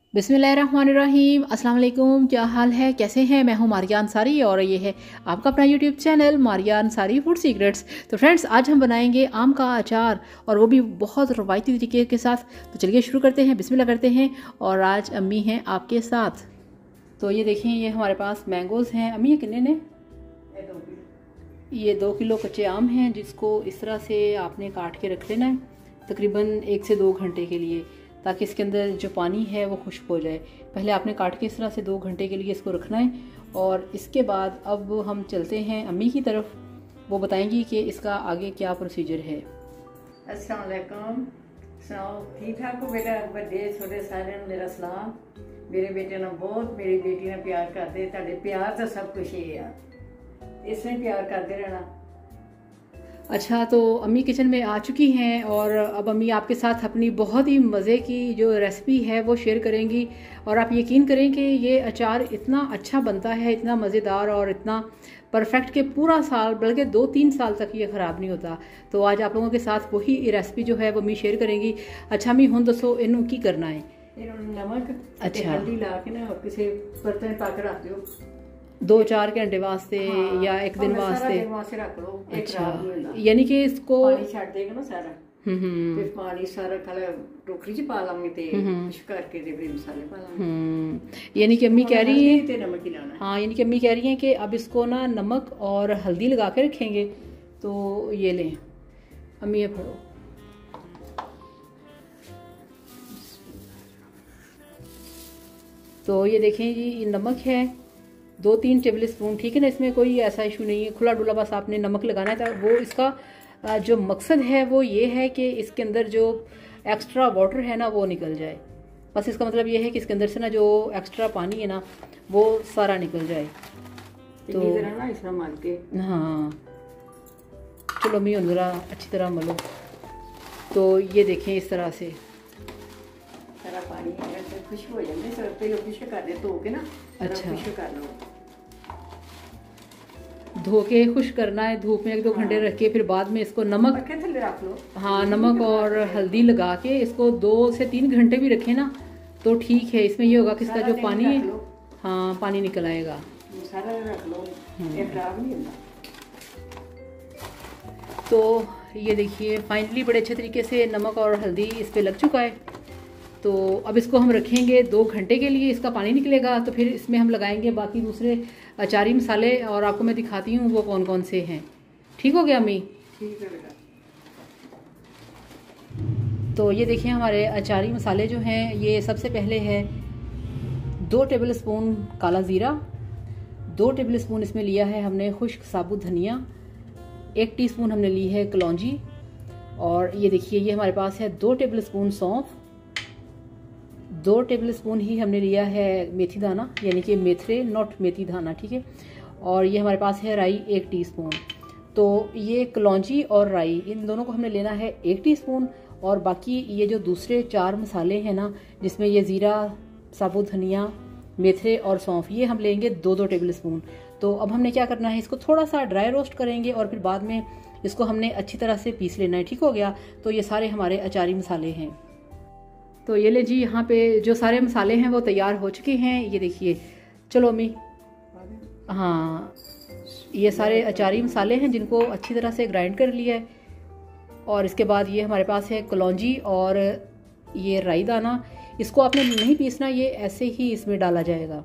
बिस्मिल्लाहिर्रहमानिर्रहीम। अस्सलाम वालेकुम। क्या हाल है, कैसे हैं? मैं हूं मारिया अंसारी और ये है आपका अपना YouTube channel Maria Ansari food secrets. तो फ्रेंड्स, आज हम बनाएंगे आम का अचार और वो भी बहुत रवायती तरीके के साथ। तो चलिए शुरू करते हैं, बिस्मिल्लाह करते हैं। और आज अम्मी हैं आपके साथ। तो ये देखें, ये हमारे पास मैंगोज़ हैं। अम्मी ये कितने ने? ये 2 किलो कच्चे आम हैं, जिसको इस तरह से आपने काट के रख लेना है तकरीबन 1 से 2 घंटे के लिए, ताकि इसके अंदर जो पानी है वो खुश्क हो जाए। पहले आपने काट के इस तरह से 2 घंटे के लिए इसको रखना है। और इसके बाद अब हम चलते हैं अम्मी की तरफ, वो बताएंगी कि इसका आगे क्या प्रोसीजर है। अस्सलाम वालेकुम। सुनाओ, ठीक ठाक हो बेटा? बड़े छोटे सारे मेरा सलाम। मेरे बेटे ने बहुत, मेरी बेटी ने प्यार करते। तुहाडे प्यार तो सब कुछ ही है, इसमें प्यार करते रहना। अच्छा, तो अम्मी किचन में आ चुकी हैं और अब अम्मी आपके साथ अपनी बहुत ही मज़े की जो रेसिपी है वो शेयर करेंगी। और आप यकीन करें कि ये अचार इतना अच्छा बनता है, इतना मज़ेदार और इतना परफेक्ट कि पूरा साल, बल्कि 2-3 साल तक ये ख़राब नहीं होता। तो आज आप लोगों के साथ वही रेसिपी जो है वो अम्मी शेयर करेंगी। अच्छा अम्मी, हुण दसो इनू की करना है? नमक अच्छा, हल्दी ला के ना किसी बर्तन पा के रख दो 2-4 घंटे वास्ते या एक दिन वास्ते रख लो। अच्छा, यानी कि इसको पानी छੱਡ देगा ना सारा। फिर पानी सारा कल टोकरी च पा लांगे ते कुछ करके ते फिर मसाले पा लांगे। यानी कि अम्मी कह रही है, ते नमक ही लाना। हाँ, यानी कि अम्मी कह रही हैं कि अब इसको ना नमक और हल्दी लगा के रखेंगे। तो ये लें अम्मी, ये पढ़ो। तो ये देखें जी, ये नमक है 2-3 टेबल स्पून, ठीक है ना? इसमें कोई ऐसा इशू नहीं है, खुला डुला बस आपने नमक लगाना है। वो इसका जो मकसद है वो ये है कि इसके अंदर जो एक्स्ट्रा वाटर है ना वो निकल जाए। बस इसका मतलब ये है कि इसके अंदर से ना जो एक्स्ट्रा पानी है ना वो सारा निकल जाए। तो ना इस तरह मार के, हाँ चलो मैं ज़रा अच्छी तरह मलो। तो ये देखें इस तरह से सारा पानी खुश्क हो जाए। सर पे खुश्क कर दे धो के ना। अच्छा, खुश्क कर लो, धो के खुश करना है धूप में 1-2 घंटे रख के, फिर बाद में इसको नमक, थल्ले रख लो। हाँ, नमक और हल्दी लगा के इसको 2 से 3 घंटे भी रखें ना तो ठीक है। इसमें ये होगा कि इसका जो पानी है, हाँ, पानी निकल आएगा। सारा रख लो, ये खराब नहीं होता। तो ये देखिए फाइनली बड़े अच्छे तरीके से नमक और हल्दी इस पे लग चुका है। तो अब इसको हम रखेंगे 2 घंटे के लिए, इसका पानी निकलेगा। तो फिर इसमें हम लगाएंगे बाकी दूसरे अचारी मसाले और आपको मैं दिखाती हूँ वो कौन कौन से हैं। ठीक हो गया अम्मी? ठीक है बेटा। तो ये देखिए हमारे अचारी मसाले जो हैं, ये सबसे पहले है 2 टेबल स्पून काला ज़ीरा, 2 टेबल स्पून इसमें लिया है हमने खुश्क साबुत धनिया, 1 टीस्पून हमने ली है कलौंजी, और ये देखिए ये हमारे पास है 2 टेबल स्पून सौंफ, 2 टेबल स्पून ही हमने लिया है मेथी दाना, यानी कि मेथरे नॉट मेथी दाना, ठीक है। और ये हमारे पास है राई 1 टीस्पून। तो ये कलौंजी और राई इन दोनों को हमने लेना है 1 टीस्पून। और बाकी ये जो दूसरे 4 मसाले हैं ना, जिसमें ये ज़ीरा, साबुत धनिया, मेथरे और सौंफ, ये हम लेंगे 2-2 टेबल स्पून। तो अब हमने क्या करना है, इसको थोड़ा सा ड्राई रोस्ट करेंगे और फिर बाद में इसको हमने अच्छी तरह से पीस लेना है। ठीक हो गया? तो ये सारे हमारे अचारी मसाले हैं। तो ये ले जी, यहाँ पे जो सारे मसाले हैं वो तैयार हो चुके हैं। ये देखिए, चलो अम्मी, हाँ, ये सारे अचारी मसाले हैं जिनको अच्छी तरह से ग्राइंड कर लिया है। और इसके बाद ये हमारे पास है कलौंजी और ये राई दाना। इसको आपने नहीं पीसना, ये ऐसे ही इसमें डाला जाएगा।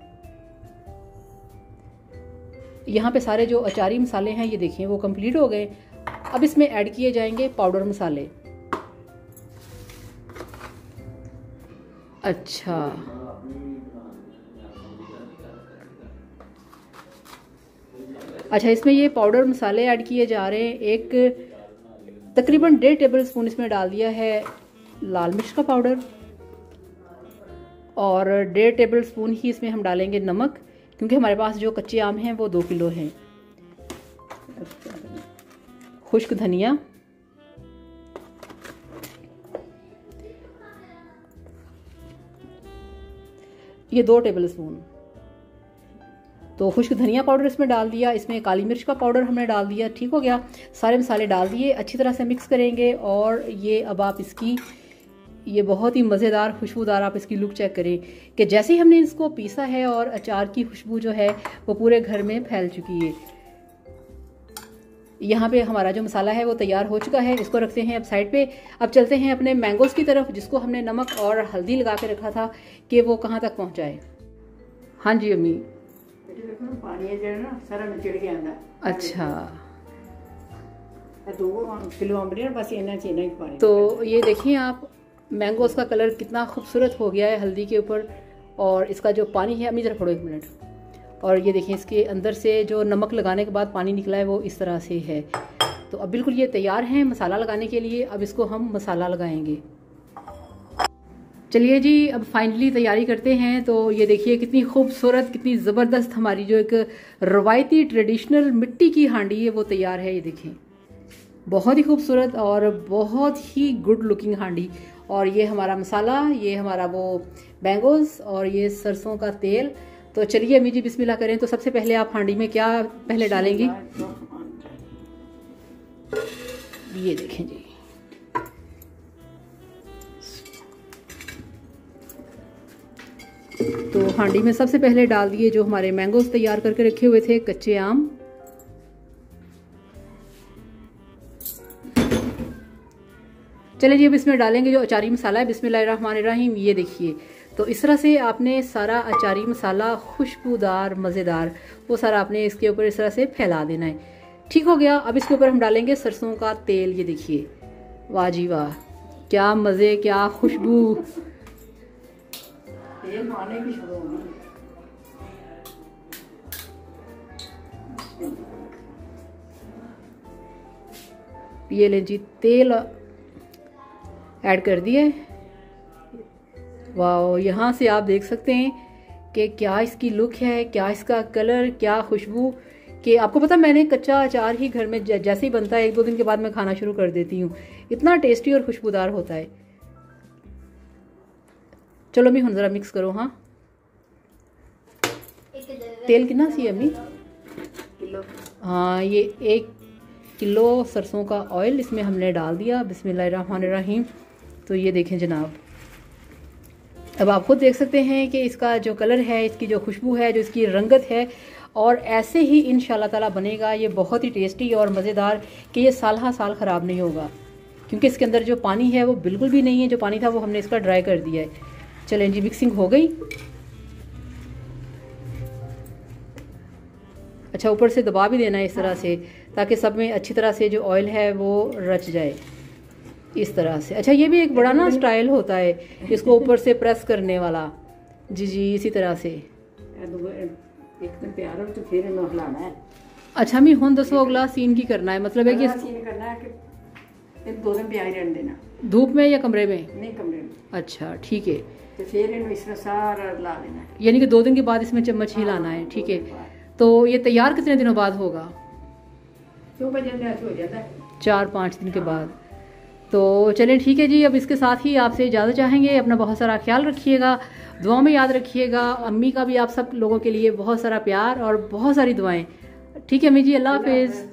यहाँ पे सारे जो अचारी मसाले हैं ये देखिए वो कंप्लीट हो गए। अब इसमें ऐड किए जाएंगे पाउडर मसाले। अच्छा, अच्छा, इसमें ये पाउडर मसाले ऐड किए जा रहे हैं। एक तकरीबन 1.5 टेबल स्पून इसमें डाल दिया है लाल मिर्च का पाउडर, और 1.5 टेबल स्पून ही इसमें हम डालेंगे नमक, क्योंकि हमारे पास जो कच्चे आम हैं वो 2 किलो हैं। खुश्क धनिया, ये 2 टेबल स्पून। तो खुश्क धनिया पाउडर इसमें डाल दिया, इसमें काली मिर्च का पाउडर हमने डाल दिया। ठीक हो गया? सारे मसाले डाल दिए, अच्छी तरह से मिक्स करेंगे। और ये अब आप इसकी ये बहुत ही मज़ेदार खुशबूदार, आप इसकी लुक चेक करें कि जैसे ही हमने इसको पीसा है और अचार की खुशबू जो है वो पूरे घर में फैल चुकी है। यहाँ पे हमारा जो मसाला है वो तैयार हो चुका है, इसको रखते हैं अब साइड पे। अब चलते हैं अपने मैंगोज़ की तरफ, जिसको हमने नमक और हल्दी लगा के रखा था कि वो कहाँ तक पहुँचाए। हाँ जी अम्मी। देखो पानी है जो ना सारा निचड़ के आंदा। अच्छा 2 किलो अम्बरी बस इतना चाहिए नहीं पानी। तो ये देखिए आप, मैंगोज़ का कलर कितना खूबसूरत हो गया है हल्दी के ऊपर, और इसका जो पानी है, अम्मी जरा पकड़ो 1 मिनट, और ये देखिए इसके अंदर से जो नमक लगाने के बाद पानी निकला है वो इस तरह से है। तो अब बिल्कुल ये तैयार हैं मसाला लगाने के लिए। अब इसको हम मसाला लगाएंगे। चलिए जी, अब फाइनली तैयारी करते हैं। तो ये देखिए कितनी खूबसूरत, कितनी ज़बरदस्त हमारी जो एक रवायती ट्रेडिशनल मिट्टी की हांडी है वो तैयार है। ये देखें, बहुत ही खूबसूरत और बहुत ही गुड लुकिंग हांडी। और ये हमारा मसाला, ये हमारा वो मैंगोज़ और ये सरसों का तेल। तो चलिए अम्मी जी बिस्मिल्लाह करें। तो सबसे पहले आप हांडी में क्या पहले डालेंगी? ये देखें जी, तो हांडी में सबसे पहले डाल दिए जो हमारे मैंगोज़ तैयार करके रखे हुए थे, कच्चे आम। चलिए जी, अब इसमें डालेंगे जो अचारी मसाला है। बिस्मिल्लाहिर्रहमानिर्रहीम। ये देखिए, तो इस तरह से आपने सारा अचारी मसाला खुशबूदार मज़ेदार वो सारा आपने इसके ऊपर इस तरह से फैला देना है। ठीक हो गया। अब इसके ऊपर हम डालेंगे सरसों का तेल। ये देखिए, वाह जी वाह, क्या मज़े, क्या खुशबू। तेल आने की शुरू होगी। ये ले जी, तेल ऐड कर दिए। वाह, यहाँ से आप देख सकते हैं कि क्या इसकी लुक है, क्या इसका कलर, क्या खुशबू। कि आपको पता, मैंने कच्चा अचार ही घर में जैसे ही बनता है 1-2 दिन के बाद मैं खाना शुरू कर देती हूँ। इतना टेस्टी और खुशबूदार होता है। चलो अम्मी हुन जरा मिक्स करो। हाँ, तेल कितना सी अम्मी? किलो। हाँ, ये 1 किलो सरसों का ऑयल इसमें हमने डाल दिया। बिस्मिल्लाहिर्रहमानिर्रहीम। तो ये देखें जनाब, अब आप खुद देख सकते हैं कि इसका जो कलर है, इसकी जो खुशबू है, जो इसकी रंगत है, और ऐसे ही इंशाल्लाह ताला बनेगा ये बहुत ही टेस्टी और मज़ेदार कि ये साल साल ख़राब नहीं होगा, क्योंकि इसके अंदर जो पानी है वो बिल्कुल भी नहीं है। जो पानी था वो हमने इसका ड्राई कर दिया है। चलें जी, मिक्सिंग हो गई। अच्छा, ऊपर से दबा भी देना है इस तरह से, ताकि सब में अच्छी तरह से जो ऑयल है वो रच जाए इस तरह से। अच्छा, ये भी एक बड़ा ना स्टाइल होता है इसको ऊपर से प्रेस करने वाला। जी जी, इसी तरह से। एकदम प्यार हो तो फिर इन्हें हिलाना है। अच्छा मैं हुन दसो अगला सीन की करना है, मतलब है कि सीन करना है कि 2 दिन प्याज रहने देना। धूप में या कमरे में? नहीं, कमरे में। अच्छा ठीक है। तो फिर इन्हें इसमें सारा ला देना है, यानी कि 2 दिन के बाद इसमें चम्मच ही लाना है। ठीक है। तो ये तैयार कितने दिनों बाद होगा? 2 बजे हो जाता है, 4-5 दिन के बाद। तो चलें ठीक है जी, अब इसके साथ ही आपसे इजाज़त चाहेंगे। अपना बहुत सारा ख्याल रखिएगा, दुआ में याद रखिएगा। अम्मी का भी आप सब लोगों के लिए बहुत सारा प्यार और बहुत सारी दुआएं। ठीक है अम्मी जी, अल्लाह हाफिज़।